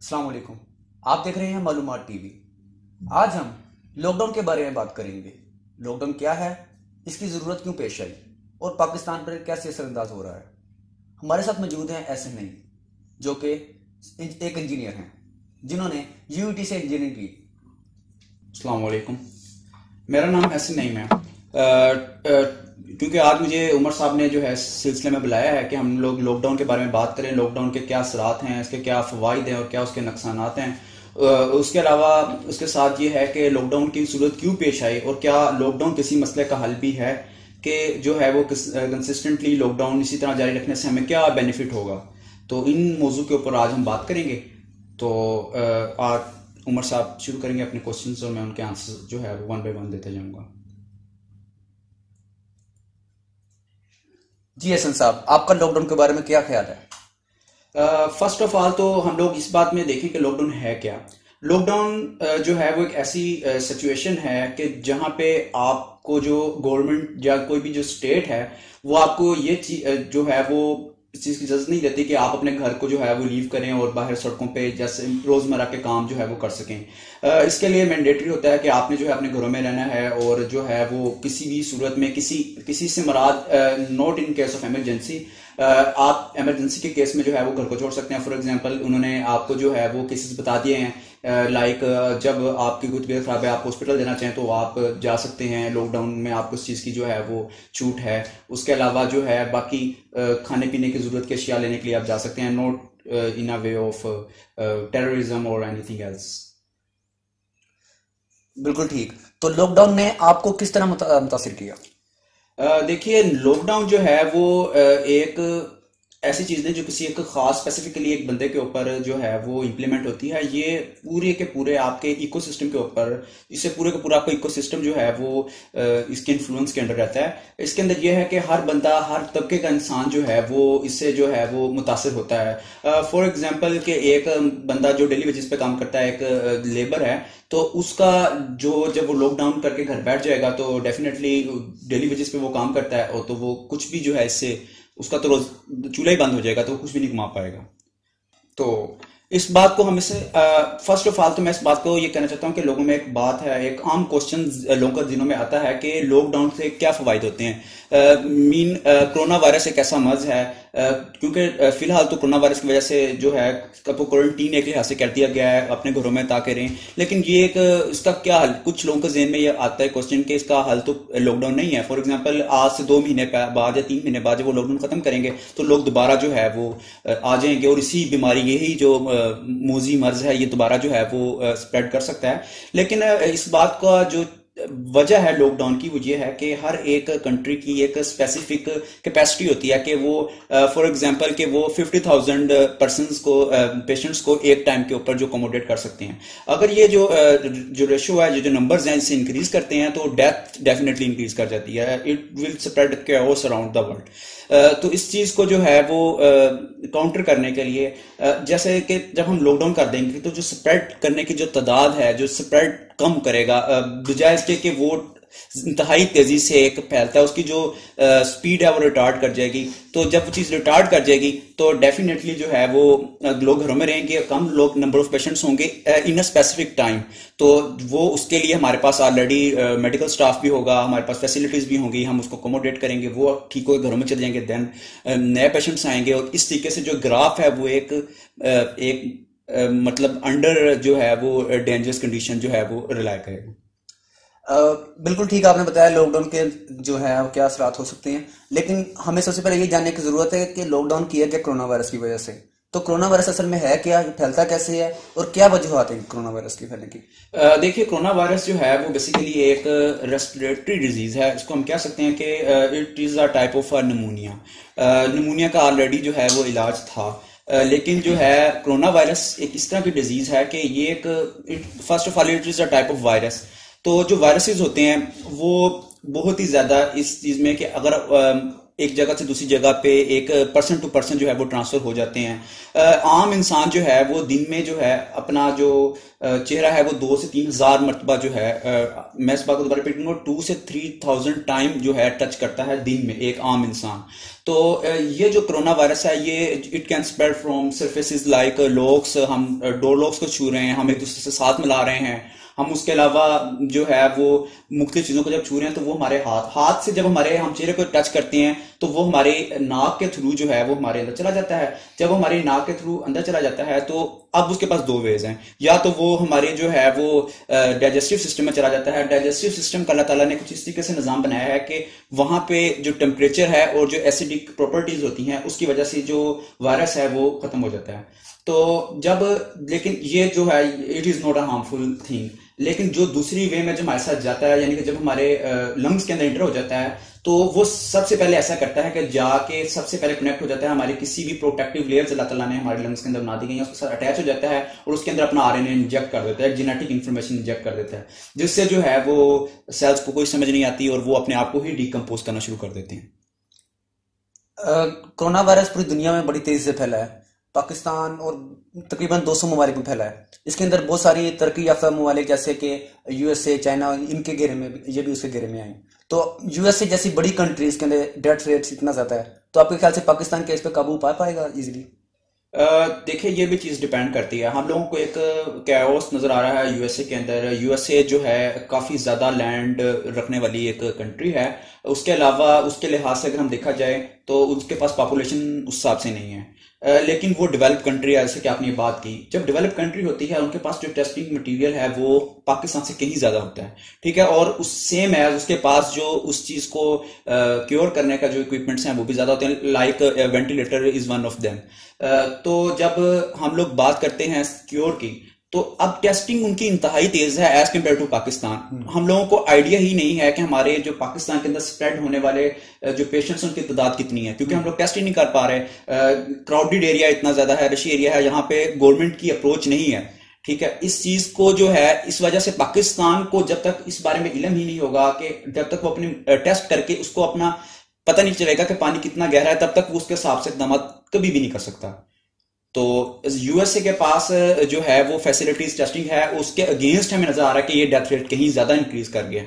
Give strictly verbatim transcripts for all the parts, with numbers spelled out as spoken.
अस्सलाम वालेकुम। आप देख रहे हैं मालूमात टीवी। आज हम लॉकडाउन के बारे में बात करेंगे। लॉकडाउन क्या है, इसकी ज़रूरत क्यों पेश आई और पाकिस्तान पर कैसे असरअंदाज हो रहा है। हमारे साथ मौजूद हैं ऐसे नहीं जो कि एक इंजीनियर हैं जिन्होंने यूईटी से इंजीनियरिंग की। अस्सलाम वालेकुम, मेरा नाम हसन नईम है। अ, अ, क्योंकि आज मुझे उमर साहब ने जो है इस सिलसिले में बुलाया है कि हम लोग लॉकडाउन के बारे में बात करें, लॉकडाउन के क्या असरात हैं, इसके क्या फ़वाइद हैं और क्या उसके नुकसानात हैं। अ, उसके अलावा उसके साथ ये है कि लॉकडाउन की सूरत क्यों पेश आई और क्या लॉकडाउन किसी मसले का हल भी है कि जो है वो कंसिस्टेंटली लॉकडाउन इसी तरह जारी रखने से हमें क्या बेनिफिट होगा। तो इन मौजू के ऊपर आज हम बात करेंगे। तो अ, आज उमर साहब शुरू करेंगे अपने क्वेश्चंस और मैं उनके आंसर जो है वो वन बाय वन देते जाऊंगा। जी हसन साहब, आपका लॉकडाउन के बारे में क्या ख्याल है? फर्स्ट ऑफ ऑल तो हम लोग इस बात में देखें कि लॉकडाउन है क्या। लॉकडाउन जो है वो एक ऐसी सिचुएशन है कि जहां पे आपको जो गवर्नमेंट या कोई भी जो स्टेट है वो आपको ये चीज जो है वो इस चीज की इजाजत नहीं देती कि आप अपने घर को जो है वो लीव करें और बाहर सड़कों पे जैसे रोजमर्रा के काम जो है वो कर सकें। अ, इसके लिए मैंडेटरी होता है कि आपने जो है अपने घरों में रहना है और जो है वो किसी भी सूरत में किसी किसी से मराद not in case of emergency, आप इमरजेंसी के केस में जो है वो घर को छोड़ सकते हैं। फॉर एग्जांपल उन्होंने आपको जो है वो केसेस बता दिए हैं, लाइक जब आपकी कोई तबीयत खराब है, आप हॉस्पिटल जाना चाहें तो आप जा सकते हैं। लॉकडाउन में आपको उस चीज़ की जो है वो छूट है। उसके अलावा जो है बाकी खाने पीने की ज़रूरत के अशिया लेने के लिए आप जा सकते हैं, not in a way of terrorism और एनीथिंग एल्स। बिल्कुल ठीक। तो लॉकडाउन ने आपको किस तरह मुता- मुतासिर किया? अ, देखिए, लॉकडाउन जो है वो अ, एक ऐसी चीज़ नहीं जो किसी एक खास स्पेसिफिकली एक बंदे के ऊपर जो है वो इम्प्लीमेंट होती है। ये पूरे के पूरे आपके इकोसिस्टम के ऊपर, इससे पूरे का पूरा आपका इकोसिस्टम जो है वो अ, इसके इन्फ्लुएंस के अंडर रहता है। इसके अंदर ये है कि हर बंदा, हर तबके का इंसान जो है वो इससे जो है वो मुतासिर होता है। फॉर एग्जाम्पल कि एक बंदा जो डेली बेसिस पे काम करता है, एक लेबर है, तो उसका जो जब वो लॉकडाउन करके घर बैठ जाएगा तो डेफिनेटली डेली बेसिस पे वो काम करता है और तो वो कुछ भी जो है इससे उसका तो रोज चूल्हा ही बंद हो जाएगा तो वो कुछ भी नहीं कमा पाएगा। तो इस बात को हम इसे फर्स्ट ऑफ ऑल तो मैं इस बात को ये कहना चाहता हूँ कि लोगों में एक बात है, एक आम क्वेश्चन लोगों के दिनों में आता है कि लॉकडाउन से क्या फायदे होते हैं। मीन कोरोना वायरस एक ऐसा मर्ज है, uh, क्योंकि uh, फिलहाल तो कोरोना वायरस की वजह से जो है आपको क्वारंटीन एक लिहाज से कर दिया गया है, अपने घरों में ताकि रहें। लेकिन ये एक uh, इसका क्या हल, कुछ लोगों के जहन में ये आता है क्वेश्चन कि इसका हल तो लॉकडाउन नहीं है। फॉर एग्जांपल आज से दो महीने बाद या तीन महीने बाद जब वो लॉकडाउन खत्म करेंगे तो लोग दोबारा जो है वो uh, आ जाएंगे और इसी बीमारी, यही जो मोजी मर्ज है, ये दोबारा जो है वो स्प्रेड कर सकता है। लेकिन इस बात का जो वजह है लॉकडाउन की वो ये है कि हर एक कंट्री की एक स्पेसिफिक कैपेसिटी होती है कि वो फॉर एग्जांपल कि वो फिफ्टी थाउजेंड पर्सन को, पेशेंट्स को एक टाइम के ऊपर जो अकोमोडेट कर सकते हैं। अगर ये जो जो रेशो है, जो जो नंबर्स हैं, इससे इंक्रीज करते हैं तो डेथ डेफिनेटली इंक्रीज कर जाती है। It will spread chaos around the world. तो इस चीज को जो है वो काउंटर करने के लिए, जैसे कि जब हम लॉकडाउन कर देंगे तो जो स्प्रेड करने की जो तादाद है, जो स्प्रेड कम करेगा, बजाय इसके कि वो इंतहाई तेजी से एक फैलता है, उसकी जो स्पीड है वो रिटार्ड कर जाएगी। तो जब वो चीज रिटार्ड कर जाएगी तो डेफिनेटली जो है वो लोग घरों में रहेंगे, कम लोग नंबर ऑफ पेशेंट्स होंगे इन अ स्पेसिफिक टाइम। तो वो उसके लिए हमारे पास ऑलरेडी मेडिकल स्टाफ भी होगा, हमारे पास फैसिलिटीज भी होंगी, हम उसको अकोमोडेट करेंगे, वो ठीक हो घरों में चले जाएंगे, देन नए पेशेंट्स आएंगे और इस तरीके से जो ग्राफ है वो एक एक Uh, मतलब अंडर जो है वो डेंजरस कंडीशन जो है वो रिलाई करेगा। uh, बिल्कुल ठीक आपने बताया लॉकडाउन के जो है वो क्या असरात हो सकते हैं, लेकिन हमें सबसे पहले ये जानने की जरूरत है कि लॉकडाउन किया क्या कोरोना वायरस की वजह से। तो कोरोना वायरस असल में है क्या, फैलता कैसे है और क्या वजह आती है कोरोना वायरस की फैलने की? uh, देखिए, कोरोना वायरस जो है वो बेसिकली एक रेस्पिरेटरी डिजीज है। इसको हम कह सकते हैं कि it is a type of pneumonia. Pneumonia का ऑलरेडी जो है वो इलाज था, Uh, लेकिन जो है कोरोना वायरस एक इस तरह की डिजीज है कि ये एक first of all it is a type of virus. तो जो वायरसेस होते हैं वो बहुत ही ज्यादा इस चीज में कि अगर uh, एक जगह से दूसरी जगह पे एक पर्सन टू पर्सन जो है वो ट्रांसफर हो जाते हैं। uh, आम इंसान जो है वो दिन में जो है अपना जो uh, चेहरा है वो दो से तीन हजार मरतबा जो है, uh, मैं इस बात को दोबारा रिपीट करूंगा, टू से थ्री थाउजेंड टाइम जो है टच करता है दिन में एक आम इंसान। तो ये जो कोरोना वायरस है ये it can spread from surfaces like locks, हम डोर लॉक्स को छू रहे हैं, हम एक दूसरे से साथ मिला रहे हैं, हम उसके अलावा जो है वो मुख्तलिफ चीजों को जब छू रहे हैं तो वो हमारे हाथ हाथ से जब हमारे हम चेहरे को टच करते हैं तो वो हमारे नाक के थ्रू जो है वो हमारे अंदर चला जाता है। जब वो हमारी नाक के थ्रू अंदर चला जाता है तो अब उसके पास दो वेज हैं, या तो वो हमारे जो है वो डाइजेस्टिव सिस्टम में चला जाता है। डाइजेस्टिव सिस्टम का अल्लाह ताला ने कुछ इस तरीके से निजाम बनाया है कि वहां पे जो टेम्परेचर है और जो एसिडिक प्रॉपर्टीज होती हैं उसकी वजह से जो वायरस है वो खत्म हो जाता है। तो जब, लेकिन ये जो है it is not a harmful thing, लेकिन जो दूसरी वे में जो हमारे साथ जाता है, यानी कि जब हमारे लंग्स के अंदर इंटर हो जाता है तो वो सबसे पहले ऐसा करता है कि जाके सबसे पहले कनेक्ट हो जाता है हमारे किसी भी प्रोटेक्टिव लेयर्स अल्लाह ताला ने हमारे लंग्स के अंदर बना दी गई है, उसके साथ अटैच हो जाता है और उसके अंदर अपना आरएनए इंजेक्ट कर देता है, जेनेटिक इंफॉर्मेशन इंजेक्ट कर देता है, जिससे जो है वो सेल्स को कोई समझ नहीं आती और वो अपने आप को ही डिकम्पोज करना शुरू कर देते हैं। कोरोना वायरस पूरी दुनिया में बड़ी तेजी से फैला है, पाकिस्तान और तकरीबन दो सौ ममालिक में फैला है। इसके अंदर बहुत सारी तरक्की याफ्ता ममालिक जैसे कि यूएसए, चाइना, इनके घेरे में ये भी उसके घेरे में आए। तो यूएसए जैसी बड़ी कंट्रीज के अंदर डेथ रेट इतना ज्यादा है, तो आपके ख्याल से पाकिस्तान के इस पर काबू पा पाएगा इजीली? देखिए ये भी चीज़ डिपेंड करती है। हम लोगों को एक कैओस नज़र आ रहा है यूएसए के अंदर। यूएसए जो है काफ़ी ज़्यादा लैंड रखने वाली एक कंट्री है, उसके अलावा उसके लिहाज से अगर हम देखा जाए तो उसके पास पॉपुलेशन उस हिसाब से नहीं है, लेकिन वो डेवलप कंट्री है, जैसे कि आपने ये बात की। जब डेवलप कंट्री होती है उनके पास जो टेस्टिंग मटेरियल है वो पाकिस्तान से कहीं ज्यादा होता है, ठीक है, और उस सेम है उसके पास जो उस चीज को क्योर करने का जो इक्विपमेंट्स हैं वो भी ज्यादा होते हैं, like ventilator is one of them. तो जब हम लोग बात करते हैं क्योर की, तो अब टेस्टिंग उनकी इंतहाई तेज है एज कम्पेयर टू पाकिस्तान। हम लोगों को आइडिया ही नहीं है कि हमारे जो पाकिस्तान के अंदर स्प्रेड होने वाले जो पेशेंट्स उनकी तादाद कितनी है, क्योंकि हम लोग टेस्ट ही नहीं कर पा रहे। क्राउडेड एरिया इतना ज्यादा है, रशी एरिया है, यहाँ पे गवर्नमेंट की अप्रोच नहीं है, ठीक है। इस चीज को जो है इस वजह से पाकिस्तान को जब तक इस बारे में इल्म ही नहीं होगा, कि जब तक वो अपनी टेस्ट करके उसको अपना पता नहीं चलेगा कि पानी कितना गहरा है, तब तक वो उसके हिसाब से इकदाम कभी भी नहीं कर सकता। तो यूएसए के पास जो है वो फैसिलिटीज टेस्टिंग है, उसके अगेंस्ट हमें नजर आ रहा है कि ये डेथ रेट कहीं ज्यादा इंक्रीज कर गया।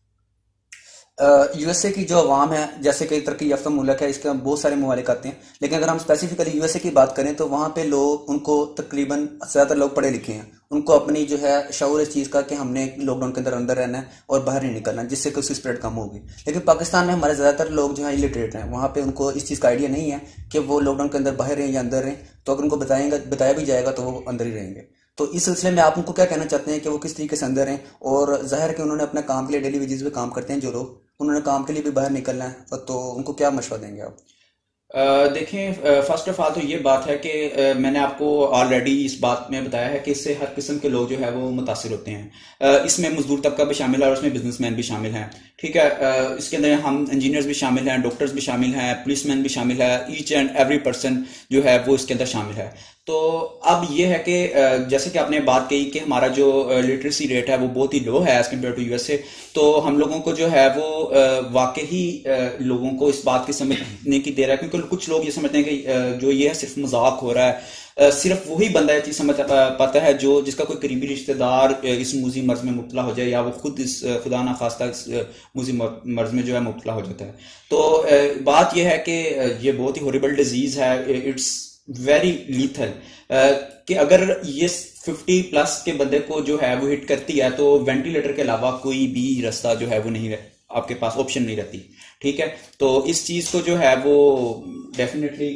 यूएसए की जो अवाम है, जैसे कि तरक्की याफ्ता मुल्क है, इसके बहुत सारे ममालिक आते हैं, लेकिन अगर हम स्पेसिफिकली यूएसए की बात करें तो वहाँ पे लोग, उनको तकरीबन ज़्यादातर लोग पढ़े लिखे हैं, उनको अपनी जो है शऊर इस चीज़ का कि हमने लॉकडाउन के अंदर अंदर रहना है और बाहर नहीं निकलना, जिससे कि उसकी स्प्रेड कम होगी। लेकिन पाकिस्तान में हमारे ज़्यादातर लोग जो है इलिटरेट हैं, वहाँ पे उनको इस चीज़ का आइडिया नहीं है कि वो लॉकडाउन के अंदर बाहर रहें या अंदर रहें। तो अगर उनको बताएंगे बताया भी जाएगा तो वो अंदर ही रहेंगे। तो इस सिलसिले में आप उनको क्या कहना चाहते हैं कि वो किस तरीके से अंदर हैं? और जाहिर कि उन्होंने अपने काम के लिए डेली वेजेस पे काम करते हैं जो लोग, उन्होंने काम के लिए भी बाहर निकलना है, तो उनको क्या मशवरा देंगे आप? Uh, देखें, फर्स्ट ऑफ ऑल तो ये बात है कि uh, मैंने आपको ऑलरेडी इस बात में बताया है कि इससे हर किस्म के लोग जो है वो मुतासिर होते हैं। uh, इसमें मजदूर तबका भी शामिल है और इसमें बिजनेसमैन भी शामिल हैं, ठीक है। uh, इसके अंदर हम इंजीनियर्स भी शामिल हैं, डॉक्टर्स भी शामिल हैं, पुलिसमैन भी शामिल है, ईच एंड एवरी पर्सन जो है वो इसके अंदर शामिल है। तो अब ये है कि जैसे कि आपने बात कही कि हमारा जो लिटरेसी रेट है वो बहुत ही लो है एज कम्पेयर टू यूएसए, तो हम लोगों को जो है वो वाकई लोगों को इस बात की समझने की देर है, क्योंकि कुछ लोग ये समझते हैं कि जो ये है सिर्फ मजाक हो रहा है, सिर्फ वही बंदा ये चीज समझ पाता है जो जिसका कोई करीबी रिश्तेदार इस मूजी मर्ज में मुब्तला हो जाए, या वो खुद इस खुदा ना खास्ता इस मूजी मर्ज में जो है मुब्तला हो जाता है। तो बात यह है कि ये बहुत ही हॉरिबल डिजीज है, इट्स वेरी लीथल, कि अगर ये फिफ्टी प्लस के बंदे को जो है वो हिट करती है तो वेंटिलेटर के अलावा कोई भी रास्ता जो है वो नहीं, आपके पास ऑप्शन नहीं रहती, ठीक है। तो इस चीज को जो है वो डेफिनेटली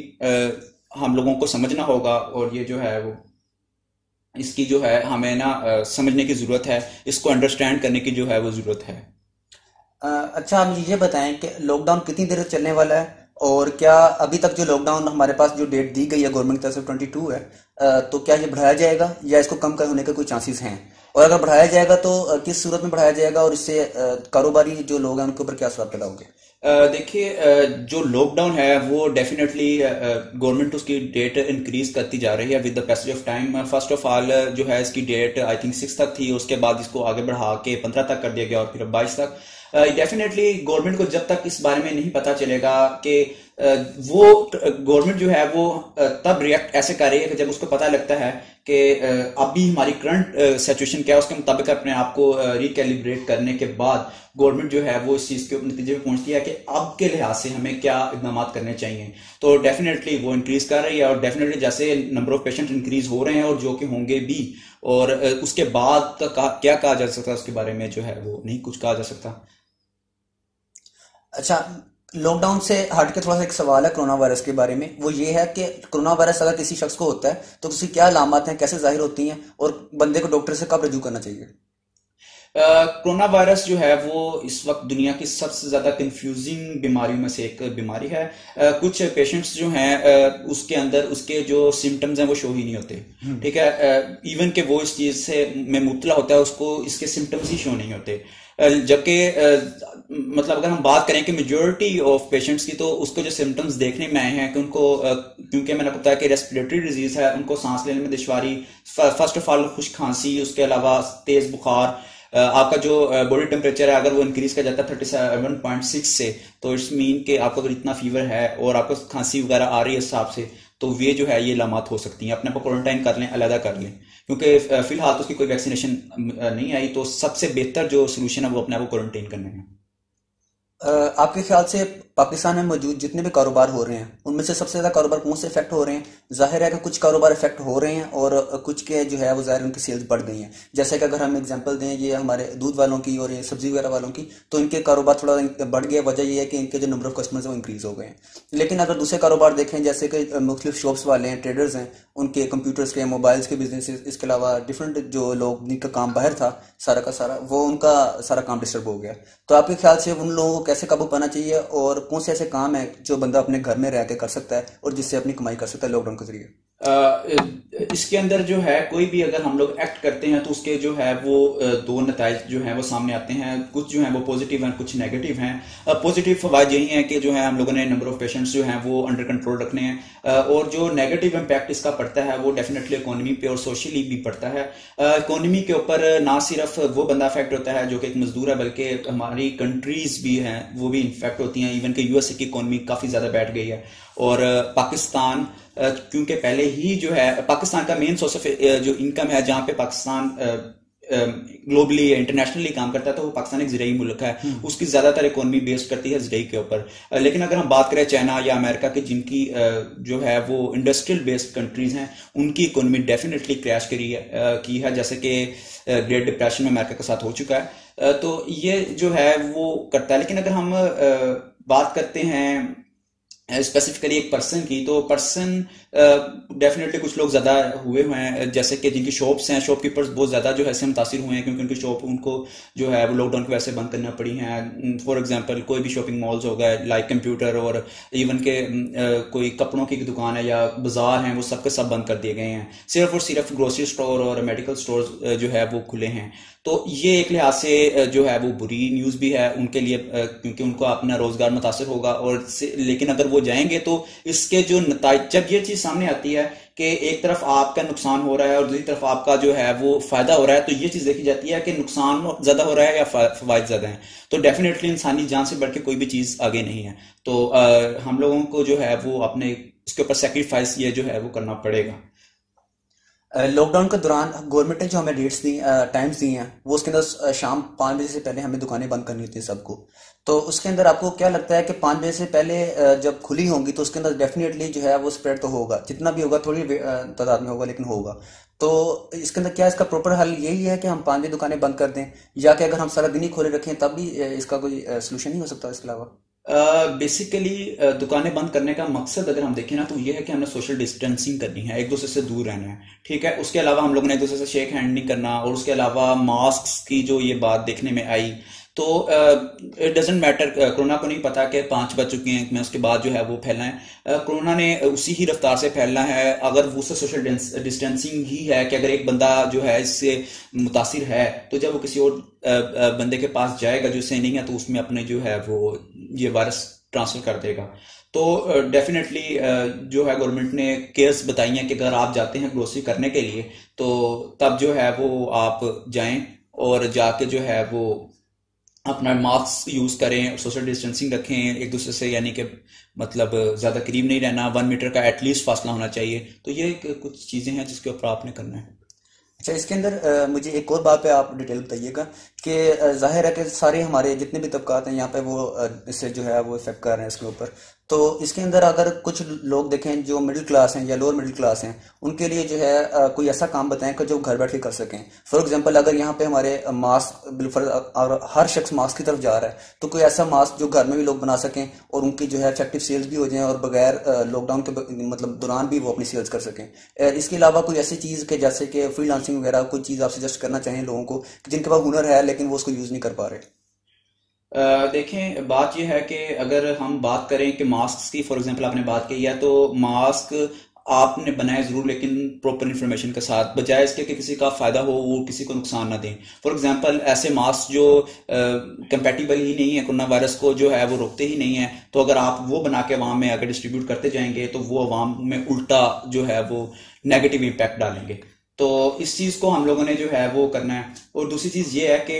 हम लोगों को समझना होगा, और ये जो है वो इसकी जो है हमें ना समझने की जरूरत है, इसको अंडरस्टैंड करने की जो है वो जरूरत है। अच्छा, आप ये बताएं कि लॉकडाउन कितनी देर चलने वाला है, और क्या अभी तक जो लॉकडाउन हमारे पास जो डेट दी गई है गवर्नमेंट की तरफ से ट्वेंटी टू है, तो क्या ये बढ़ाया जाएगा या इसको कम कर होने के कोई चांसेस हैं? और अगर बढ़ाया जाएगा तो किस सूरत में बढ़ाया जाएगा, और इससे कारोबारी जो लोग हैं उनके ऊपर क्या असर पैदा होगा? देखिए, जो लॉकडाउन है वो डेफिनेटली गवर्नमेंट उसकी डेट इंक्रीज करती जा रही है with the passage of time. First of all जो है इसकी डेट आई थिंक सिक्स तक थी, उसके बाद इसको आगे बढ़ा के पंद्रह तक कर दिया गया और फिर बाईस तक। डेफिनेटली uh, गवर्नमेंट को जब तक इस बारे में नहीं पता चलेगा कि वो गवर्नमेंट जो है वो तब रिएक्ट ऐसे कर रही है कि जब उसको पता लगता है कि अभी हमारी करंट सिचुएशन क्या है, उसके मुताबिक अपने आप को रिकैलिब्रेट करने के बाद गवर्नमेंट जो है वो इस चीज के नतीजे में पहुंचती है कि अब के लिहाज से हमें क्या इकदाम करने चाहिए। तो डेफिनेटली वो इंक्रीज कर रही है, और डेफिनेटली जैसे नंबर ऑफ पेशेंट इंक्रीज हो रहे हैं और जो कि होंगे भी, और उसके बाद तक क्या कहा जा सकता है उसके बारे में जो है वो नहीं कुछ कहा जा सकता। अच्छा, लॉकडाउन से हट के थोड़ा सा एक सवाल है कोरोना वायरस के बारे में। वो ये है कि कोरोना वायरस अगर किसी शख्स को होता है तो उसकी क्या अलामत हैं, कैसे जाहिर होती हैं, और बंदे को डॉक्टर से कब रजू करना चाहिए? कोरोना वायरस जो है वो इस वक्त दुनिया की सबसे ज्यादा कंफ्यूजिंग बीमारियों में से एक बीमारी है। uh, कुछ पेशेंट्स जो हैं uh, उसके अंदर उसके जो सिम्टम्स हैं वो शो ही नहीं होते, ठीक है। इवन uh, के वो इस चीज से में मुब्तला होता है, उसको इसके सिम्टम्स ही शो नहीं होते। uh, जबकि uh, मतलब अगर हम बात करें कि मेजोरिटी ऑफ पेशेंट्स की, तो उसको जो सिम्टम्स देखने में आए हैं कि उनको uh, क्योंकि मैंने आपको बताया कि रेस्पिरेटरी डिजीज है, उनको सांस लेने में दुश्वारी, फर्स्ट ऑफ ऑल खुश्क खांसी, उसके अलावा तेज बुखार, आपका जो बॉडी टेम्परेचर है अगर वो इंक्रीज कर जाता है थर्टी सेवन पॉइंट सिक्स से, तो इट्स मीन कि आपको अगर इतना फीवर है और आपको खांसी वगैरह आ रही है इस हिसाब से, तो ये जो है ये लामात हो सकती हैं। अपने को क्वारंटाइन कर लें, अलग कर लें, क्योंकि फिलहाल तो उसकी कोई वैक्सीनेशन नहीं आई, तो सबसे बेहतर जो सोल्यूशन है वो अपने आप को क्वारंटाइन करने में। आपके ख्याल से पाकिस्तान में मौजूद जितने भी कारोबार हो रहे हैं उनमें से सबसे ज़्यादा कारोबार कौन से इफेक्ट हो रहे हैं? जाहिर है कि कुछ कारोबार इफेक्ट हो रहे हैं और कुछ के जो है वो ज़ाहिर उनकी सेल्स बढ़ गई हैं। जैसे कि अगर हम एग्जांपल दें ये हमारे दूध वालों की और ये सब्जी वगैरह वालों की, तो इनके कारोबार थोड़ा बढ़ गया। वजह ये है कि इनके जो नंबर ऑफ कस्टमर्स हैं वो इंक्रीज हो गए हैं। लेकिन अगर दूसरे कारोबार देखें, जैसे कि मुख्तलिफ शॉप्स वाले हैं, ट्रेडर्स हैं, उनके कंप्यूटर्स के, मोबाइल्स के बिजनेस, इसके अलावा डिफरेंट जो लोग जिनका काम बाहर था सारा का सारा, वो उनका सारा काम डिस्टर्ब हो गया। तो आपके ख्याल से उन लोगों को कैसे काबू पाना चाहिए, और कौन से ऐसे काम है जो बंदा अपने घर में रह के कर सकता है और जिससे अपनी कमाई कर सकता है लॉकडाउन के जरिए? इसके अंदर जो है कोई भी अगर हम लोग एक्ट करते हैं तो उसके जो है वो दो नताइज जो है वो सामने आते हैं। कुछ जो है वो पॉजिटिव हैं, कुछ नेगेटिव हैं। पॉजिटिव फवायद यही है कि जो है हम लोगों ने नंबर ऑफ पेशेंट्स जो हैं वो अंडर कंट्रोल रखने हैं, और जो नेगेटिव इम्पैक्ट इसका पड़ता है वो डेफिनेटली इकोनॉमी पे और सोशली भी पड़ता है। इकोनॉमी के ऊपर ना सिर्फ वो बंदा अफेक्ट होता है जो कि एक मजदूर है, बल्कि हमारी कंट्रीज भी हैं वो भी इन्फेक्ट होती हैं। इवन के यूएसए की इकोनॉमी काफी ज्यादा बैठ गई है, और पाकिस्तान क्योंकि पहले ही जो है पाकिस्तान का मेन सोर्स ऑफ जो इनकम है, जहां पे पाकिस्तान ग्लोबली इंटरनेशनली काम करता है, तो वो पाकिस्तान एक ज़राई मुल्क है, उसकी ज्यादातर इकोनॉमी बेस्ड करती है ज़राई के ऊपर। लेकिन अगर हम बात करें चाइना या अमेरिका की, जिनकी जो है वो इंडस्ट्रियल बेस्ड कंट्रीज हैं, उनकी इकोनॉमी डेफिनेटली क्रैश करी है की है, जैसे कि ग्रेट डिप्रेशन में अमेरिका के साथ हो चुका है। तो ये जो है वो करता है। लेकिन अगर हम बात करते हैं स्पेसिफिकली एक पर्सन की, तो पर्सन डेफिनेटली कुछ लोग ज्यादा हुए हुए हैं, जैसे कि जिनकी शॉप्स हैं, शॉपकीपर्स बहुत ज्यादा जो है इससे मुतासिर हुए हैं, क्योंकि उनकी शॉप उनको जो है वो लॉकडाउन की वजह से बंद करना पड़ी हैं। फॉर एग्जांपल कोई भी शॉपिंग मॉल्स हो गए, लाइक कंप्यूटर, और इवन के कोई कपड़ों की दुकान है या बाजार हैं, वो सब के सब बंद कर दिए गए हैं। सिर्फ और सिर्फ ग्रोसरी स्टोर और मेडिकल स्टोर जो है वो खुले हैं। तो ये एक लिहाज से जो है वो बुरी न्यूज भी है उनके लिए, क्योंकि उनको अपना रोजगार मुतासर होगा। और लेकिन अगर वो जाएंगे तो इसके जो नताइज, जब ये चीज सामने आती है कि एक तरफ आपका नुकसान हो रहा है और दूसरी तरफ आपका जो है वो फायदा हो रहा है, तो ये चीज देखी जाती है कि नुकसान ज्यादा हो रहा है या फायदा ज्यादा है। तो डेफिनेटली इंसानी जान से बढ़ के कोई भी चीज आगे नहीं है। तो आ, हम लोगों को जो है वो अपने इसके ऊपर सेक्रीफाइस ये जो है वो करना पड़ेगा। लॉकडाउन के दौरान गवर्नमेंट ने जो हमें डेट्स दी, टाइम्स दी हैं, वो उसके अंदर शाम पाँच बजे से पहले हमें दुकानें बंद करनी होती है सबको। तो उसके अंदर आपको क्या लगता है कि पाँच बजे से पहले जब खुली होंगी तो उसके अंदर डेफिनेटली जो है वो स्प्रेड तो होगा, जितना भी होगा थोड़ी तादाद में होगा लेकिन होगा। तो इसके अंदर क्या इसका प्रॉपर हल यही है कि हम पाँच बजे दुकानें बंद कर दें, या कि अगर हम सारा दिन ही खोले रखें तब भी इसका कोई सोल्यूशन नहीं हो सकता इसके अलावा? बेसिकली uh, uh, दुकानें बंद करने का मकसद अगर हम देखें ना, तो ये है कि हमने सोशल डिस्टेंसिंग करनी है, एक दूसरे से दूर रहना है, ठीक है। उसके अलावा हम लोगों ने एक दूसरे से शेक हैंड नहीं करना, और उसके अलावा मास्क की जो ये बात देखने में आई, तो इट डजेंट मैटर, कोरोना को नहीं पता कि पांच बज चुके हैं मैं उसके बाद जो है वो फैलना है। कोरोना ने उसी ही रफ्तार से फैलना है। अगर वो सोशल डिस्टेंसिंग ही है कि अगर एक बंदा जो है इससे मुतासिर है, तो जब वो किसी और बंदे के पास जाएगा जो इससे नहीं है, तो उसमें अपने जो है वो ये वायरस ट्रांसफर कर देगा। तो डेफिनेटली जो है गवर्नमेंट ने केयर्स बताई हैं कि अगर आप जाते हैं ग्रोसरी करने के लिए, तो तब जो है वो आप जाएं और जाके जो है वो अपना मास्क यूज करें, सोशल डिस्टेंसिंग रखें एक दूसरे से, यानी कि मतलब ज्यादा करीब नहीं रहना, वन मीटर का एटलीस्ट फासला होना चाहिए। तो ये कुछ चीजें हैं जिसके ऊपर आपने करना है। अच्छा, इसके अंदर अ, मुझे एक और बात पे आप डिटेल बताइएगा कि अ, जाहिर है कि सारे हमारे जितने भी तबकात हैं यहाँ पे वो अ, इससे जो है वो इफेक्ट कर रहे हैं इसके ऊपर। तो इसके अंदर अगर कुछ लोग देखें जो मिडिल क्लास हैं या लोअर मिडिल क्लास हैं, उनके लिए जो है अ, कोई ऐसा काम बताएं कि जो घर बैठ के कर सकें। फॉर एग्जांपल अगर यहाँ पे हमारे मास्क बिल्कुल और हर शख्स मास्क की तरफ जा रहा है, तो कोई ऐसा मास्क जो घर में भी लोग बना सकें और उनकी जो है इफेक्टिव सेल्स भी हो जाएं और बगैर लॉकडाउन के ब- मतलब दौरान भी वो अपनी सेल्स कर सकें। अ, इसके अलावा कोई ऐसी चीज़ के जैसे कि फ्रीलांसिंग वगैरह कोई चीज़ आप सजेस्ट करना चाहें लोगों को कि जिनके पास हुनर है लेकिन वो उसको यूज़ नहीं कर पा रहे। अ, देखें, बात यह है कि अगर हम बात करें कि मास्क की, फॉर एग्जांपल आपने बात की है, तो मास्क आपने बनाए जरूर लेकिन प्रॉपर इन्फॉर्मेशन के साथ, बजाय इसके कि किसी का फायदा हो वो किसी को नुकसान ना दें। फॉर एग्जांपल ऐसे मास्क जो कंपेटिबल ही नहीं है, कोरोना वायरस को जो है वो रोकते ही नहीं है, तो अगर आप वो बना के अवाम में अगर डिस्ट्रीब्यूट करते जाएंगे तो वो अवाम में उल्टा जो है वो नेगेटिव इम्पैक्ट डालेंगे। तो इस चीज को हम लोगों ने जो है वो करना है। और दूसरी चीज ये है कि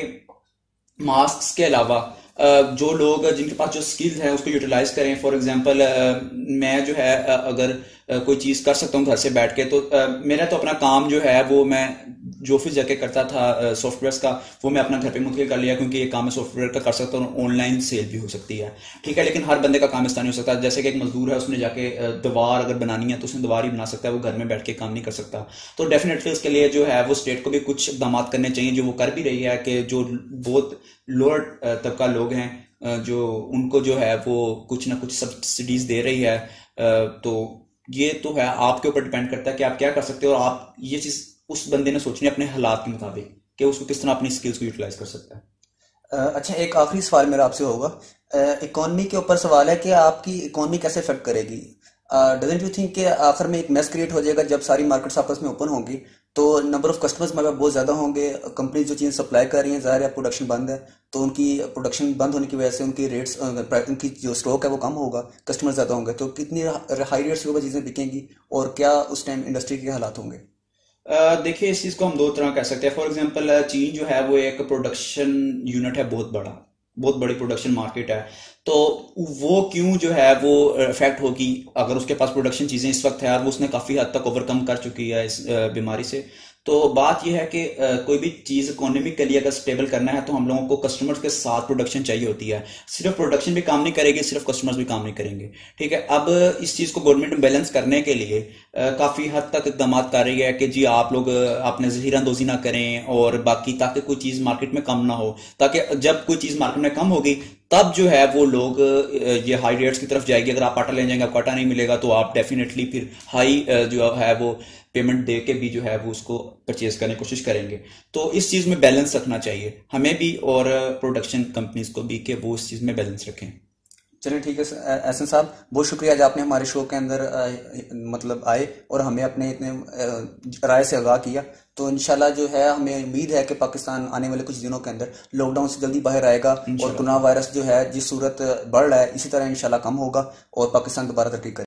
मास्क के अलावा अ, जो लोग जिनके पास जो स्किल्स हैं उसको यूटिलाइज करें। फॉर एग्जांपल मैं जो है अ, अगर अ, कोई चीज़ कर सकता हूँ घर से बैठ के, तो अ, मेरा तो अपना काम जो है वो मैं जो ऑफिस जाके करता था सॉफ्टवेयर का, वो मैं अपना घर पे मुंतकिल कर लिया, क्योंकि ये काम मैं सॉफ्टवेयर का कर सकता हूँ, ऑनलाइन सेल भी हो सकती है। ठीक है, लेकिन हर बंदे का काम इस तरह नहीं हो सकता। जैसे कि एक मजदूर है, उसने जाके अ, दीवार अगर बनानी है तो उसने दीवार ही बना सकता है, वो घर में बैठ के काम नहीं कर सकता। तो डेफिनेटली उसके लिए जो है वो स्टेट को भी कुछ इकदाम करने चाहिए, जो वो कर भी रही है, कि जो बहुत लोअर तबका लोग हैं अ, जो उनको जो है वो कुछ ना कुछ सब्सिडीज दे रही है। अ, तो ये तो है, आपके ऊपर डिपेंड करता है कि आप क्या कर सकते हो, और आप ये चीज उस बंदे ने सोचनी है अपने हालात के मुताबिक कि उसको किस तरह अपनी स्किल्स को यूटिलाइज कर सकता है। अ, अच्छा, एक आखिरी सवाल मेरा आपसे होगा। इकोनॉमी के ऊपर सवाल है कि आपकी इकोनॉमी कैसे इफेक्ट करेगी। डजेंट यू थिंक कि आखिर में एक मेस क्रिएट हो जाएगा जब सारी मार्केट्स आपस में ओपन होंगी, तो नंबर ऑफ कस्टमर्स हमारे पास बहुत ज़्यादा होंगे, कंपनी जो चीज़ सप्लाई कर रही हैं ज़ाहिर है प्रोडक्शन बंद है, तो उनकी प्रोडक्शन बंद होने की वजह से उनकी रेट्स उनकी जो स्टॉक है वो कम होगा, कस्टमर ज़्यादा होंगे, तो कितनी हाई रेट्स के ऊपर चीज़ें बिकेंगी और क्या उस टाइम इंडस्ट्री के हालात होंगे। अ, देखिए, इस चीज को हम दो तरह कह सकते हैं। फॉर एग्जांपल चीन जो है वो एक प्रोडक्शन यूनिट है, बहुत बड़ा, बहुत बड़ी प्रोडक्शन मार्केट है। तो वो क्यों जो है वो इफेक्ट होगी, अगर उसके पास प्रोडक्शन चीजें इस वक्त है और वो उसने काफी हद तक ओवरकम कर चुकी है इस अ, बीमारी से। तो बात यह है कि अ, कोई भी चीज इकोनॉमिक के लिए अगर स्टेबल करना है तो हम लोगों को कस्टमर्स के साथ प्रोडक्शन चाहिए होती है। सिर्फ प्रोडक्शन भी काम नहीं करेगी, सिर्फ कस्टमर्स भी काम नहीं करेंगे। ठीक है, अब इस चीज को गवर्नमेंट बैलेंस करने के लिए अ, काफी हद तक इकदाम कर रही है कि जी आप लोग अ, आपने जहीर अंदोजी ना करें, और बाकी ताकि कोई चीज मार्केट में कम ना हो, ताकि जब कोई चीज मार्केट में कम होगी तब जो है वो लोग अ, ये हाई रेट्स की तरफ जाएगी। अगर आप आटा ले जाएंगे, आपको आटा नहीं मिलेगा, तो आप डेफिनेटली फिर हाई जो है वो पेमेंट दे के भी जो है वो उसको परचेज करने की कोशिश करेंगे। तो इस चीज में बैलेंस रखना चाहिए हमें भी और प्रोडक्शन कंपनीज को भी, कि वो इस चीज में बैलेंस रखें। चलिए ठीक है सर- अ, एहसन साहब, बहुत शुक्रिया आज आपने हमारे शो के अंदर अ, मतलब आए और हमें अपने इतने अ, राय से आगाह किया। तो इंशाल्लाह जो है हमें उम्मीद है कि पाकिस्तान आने वाले कुछ दिनों के अंदर लॉकडाउन से जल्दी बाहर आएगा और इंशाल्लाह। कोरोना वायरस जो है जिस सूरत बढ़ रहा है इसी तरह इंशाल्लाह कम होगा और पाकिस्तान दोबारा तरक्की करेगा।